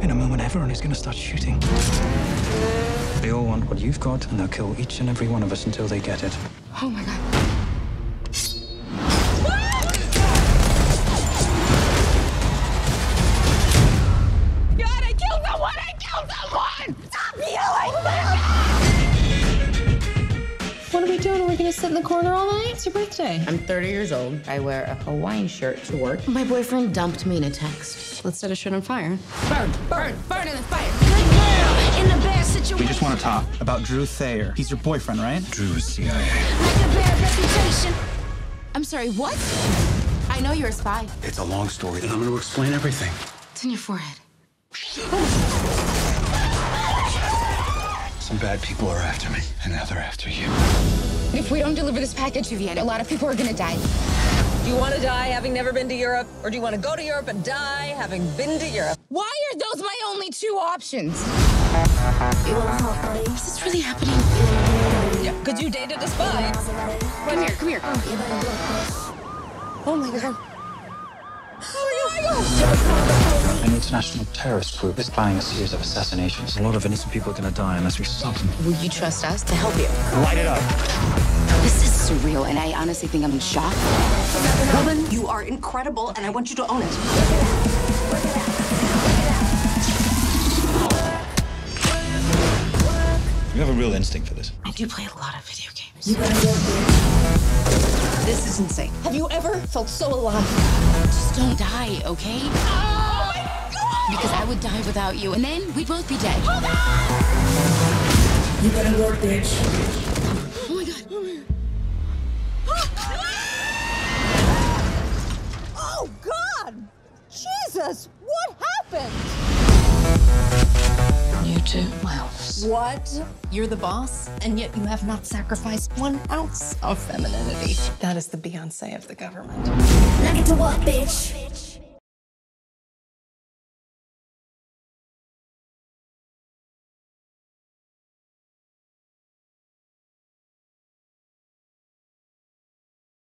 In a moment, everyone is going to start shooting. They all want what you've got, and they'll kill each and every one of us until they get it. Oh my God. God, I killed someone! I killed someone! Stop yelling! What are we doing? Are we gonna sit in the corner all night? It's your birthday. I'm 30 years old. I wear a Hawaiian shirt to work. My boyfriend dumped me in a text. Let's set a shit on fire. Burn, burn, burn in the fire. In the bad situation. We just want to talk about Drew Thayer. He's your boyfriend, right? Drew is CIA. Like a bad reputation. I'm sorry, what? I know you're a spy. It's a long story, and I'm going to explain everything. It's in your forehead. Some bad people are after me, and now they're after you. If we don't deliver this package to Vienna, a lot of people are gonna die. Do you want to die having never been to Europe? Or do you want to go to Europe and die having been to Europe? Why are those my only two options? Is this really happening? Yeah, because you dated a spy. Come here, come here. Oh my God. An international terrorist group is planning a series of assassinations. A lot of innocent people are going to die unless we stop them. Will you trust us to help you? Light it up. This is surreal, and I honestly think I'm in shock. Woman, you are incredible, and I want you to own it. You have a real instinct for this. I do play a lot of video games. This is insane. Have you ever felt so alive? Just don't die, okay? Oh my God! Because I would die without you, and then we'd both be dead. You better work, bitch. Oh my God. Oh, God! Jesus! What happened? You too, my office. What? You're the boss, and yet you have not sacrificed 1 ounce of femininity. That is the Beyonce of the government. Now get to work, bitch.